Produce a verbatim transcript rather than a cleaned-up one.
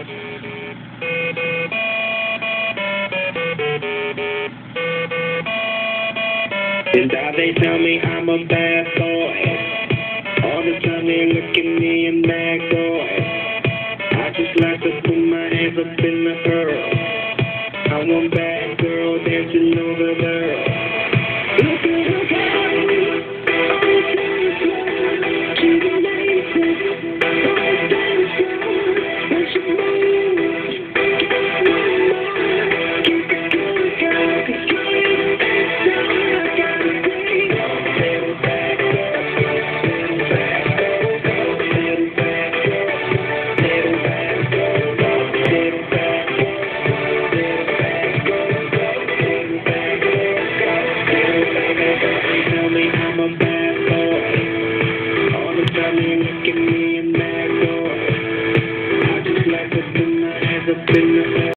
And now they tell me I'm a bad boy. All the time they look at me and bad boy. I just like to put my hands up in the air. I want bad girl dancing over there. Look at her go. All the time she's amazing. All the time when she moves. Get one more. Keep it going, girl. 'Cause girl, you're the best girl I gotta see. Little bad girl. Little bad girl. Little bad girl. Little bad girl. Little bad girl. Little bad girl. Little bad girl. Little bad girl. They tell me I'm a bad boy. All the time they look at me and bad boy. I just like to put my hands up in the air.